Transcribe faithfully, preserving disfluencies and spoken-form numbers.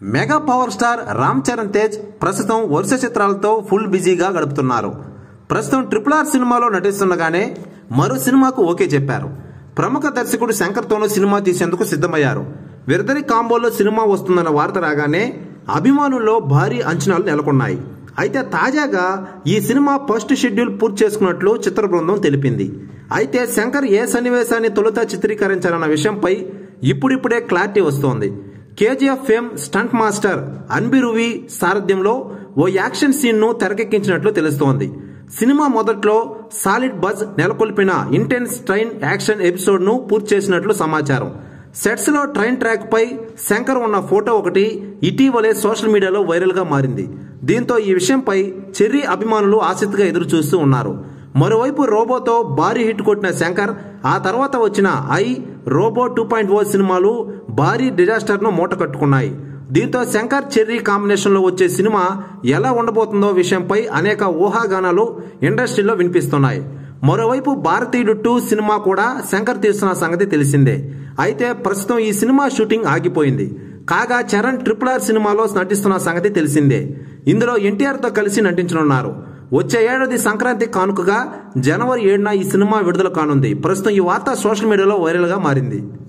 Mega power star Ram Charan Tej ప్రస్తుతం వరుస చిత్రాలతో ఫుల్ బిజీగా గడుపుతున్నారు. ప్రస్తుతం ట్రిపుల్ ఆర్ సినిమాలో నటిస్తుండగానే మరో సినిమాకు ఓకే చెప్పారు. ప్రముఖ దర్శకుడు శంకర్తోనూ సినిమా తీసేందుకు సిద్ధమయ్యారు. వీరిద్దరి కాంబోలో సినిమా వస్తుందన్న వార్త రాగానే అభిమానుల్లో భారీ అంచనాలు నెలకొన్నాయి. అయితే తాజాగా ఈ సినిమా ఫస్ట్ షెడ్యూల్ పూర్తి చేసుకున్నట్లు చిత్ర బృందం తెలిపింది. అయితే శంకర్ ఏ సన్నివేశాన్ని తొలుత చిత్రీకరించాలన్న విషయంపై ఇప్పుడిప్పుడే క్లారిటీ వస్తోంది. KGF fame stunt master Anbariv సారథ్యంలో ఓ యాక్షన్ సీన్ ను తెరకెక్కించినట్లు తెలుస్తోంది. సినిమా మొదట్లో సాలిడ్ బజ్ నెలకొల్పిన ఇంటెన్స్ ట్రైన్ యాక్షన్ ఎపిసోడ్ ను పూర్తి చేసినట్లు సమాచారం. సెట్స్ లో ట్రైన్ ట్రాక్ పై శంకర్ ఉన్న ఫోటో ఒకటి ఇటీవలే సోషల్ మీడియాలో వైరల్ గా మారింది. దీంతో ఈ విషయంపై చెర్రీ అభిమానులు ఆసక్తిగా ఎదురు చూస్తూ ఉన్నారు. మరోవైపు రోబోతో భారీ హిట్ కొట్టిన శంకర్ ఆ తర్వాత వచ్చిన I, Robot two point O సినిమాలు భారీ డిజాస్టర్ ను మూట కట్టుకున్నాయి. దీంతో శంకర్ చెర్రీ కాంబినేషన్ లో వచ్చే సినిమా ఎలా ఉండబోతుందో విషయంపై అనేక ఊహాగానాలు ఇండస్ట్రీలో వినిపిస్తున్నాయి. మరోవైపు భారతీయుడు టూ సినిమా కూడా శంకర్ తీస్తున్న సంగతి తెలిసిందే. అయితే ప్రస్తుతం ఈ సినిమా షూటింగ్ ఆగిపోయింది. కాగా చరణ్ ట్రిపుల్ ఆర్ సినిమాలో నటిస్తున్న సంగతి తెలిసిందే. ఇందులో ఎన్టీఆర్ తో కలిసి నటించనున్నారు. వచ్చే ఏడాది సంక్రాంతి కానుకగా జనవరి ఏడున ఈ సినిమా విడుదల కానుంది. ప్రస్తుతం ఈ వార్త సోషల్ మీడియాలో వైరల్ గా మారింది.